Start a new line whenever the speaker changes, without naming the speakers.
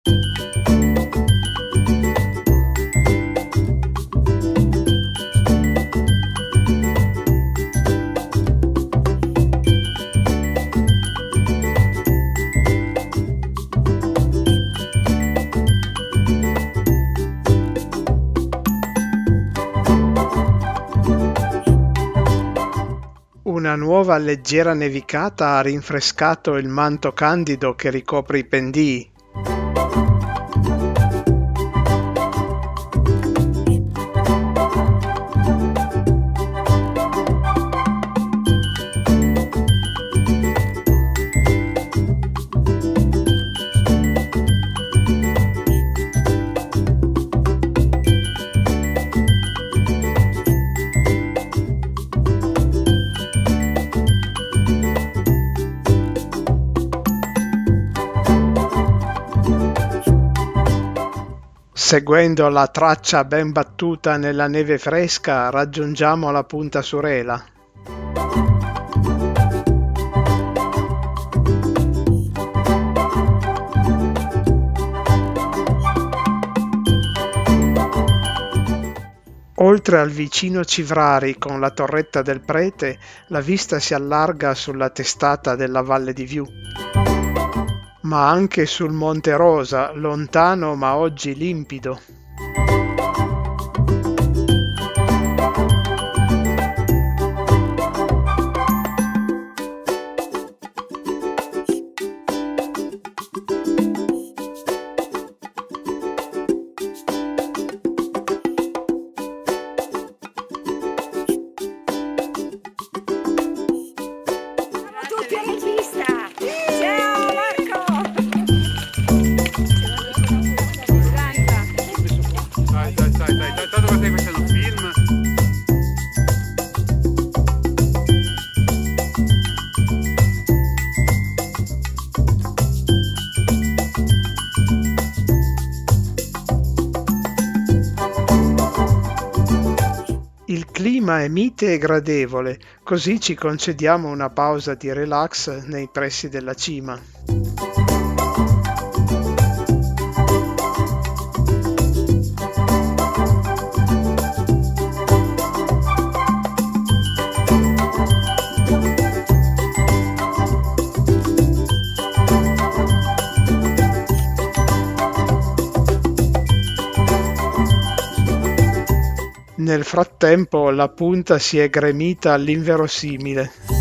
Una nuova leggera nevicata ha rinfrescato il manto candido che ricopre i pendii. Seguendo la traccia ben battuta nella neve fresca, raggiungiamo la punta Surela. Oltre al vicino Civrari con la torretta del Prete, la vista si allarga sulla testata della Valle di Viù, ma anche sul Monte Rosa, lontano ma oggi limpido.
Tutti in regista! Ciao Marco!
Dai, tanto che stai facendo un film.
Il clima è mite e gradevole, così ci concediamo una pausa di relax nei pressi della cima. Nel frattempo la punta si è gremita all'inverosimile.